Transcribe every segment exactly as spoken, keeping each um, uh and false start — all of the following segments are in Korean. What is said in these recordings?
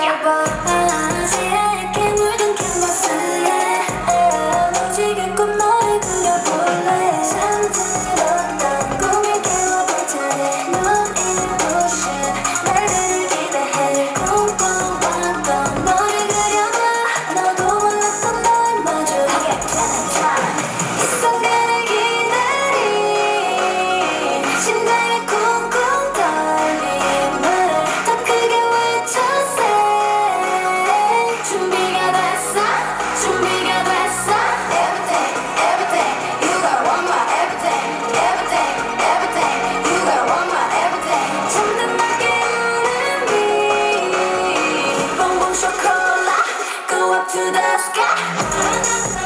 봐 새하얗게 물든 캔버스에 무지개꽃 너를 그려볼래 잠들었던 꿈을 깨워볼 차례 눈이 부신 날들을 기대해 꿈꿔왔던 너를 그려봐 너도 몰랐던 널 마주하게 되는 time 이 순간을 기다린 심장이 쿵쿵 떨림을 더 크게 외쳐세 준비가 됐어 준비가 됐어 Everything everything you gotta want my everything everything everything you gotta want my everything 잠든 날 깨우는 빛 봉봉 쇼콜라 go up to the sky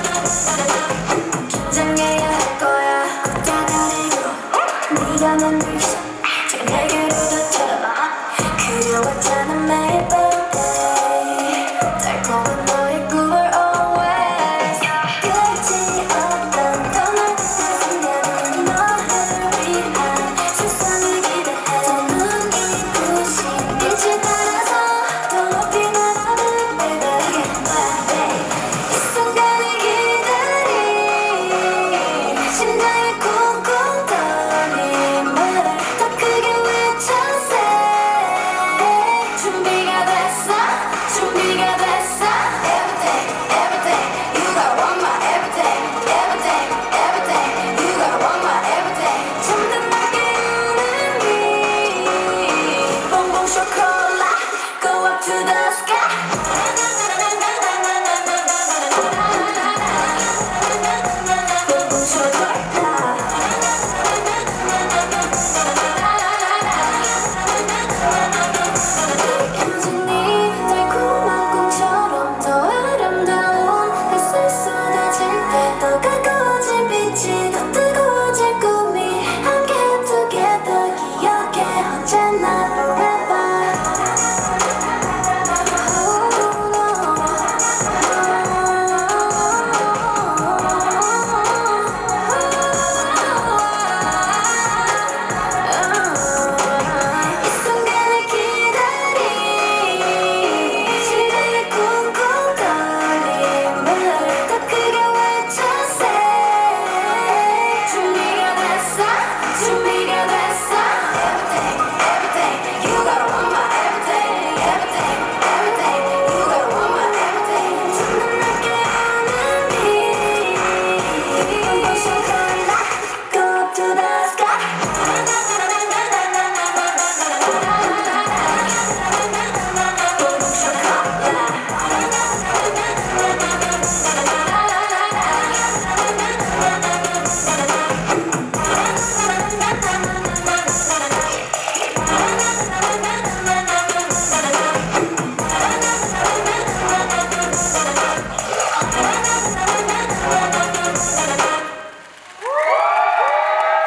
긴장해야 할 거야 걷다가리고 네가 난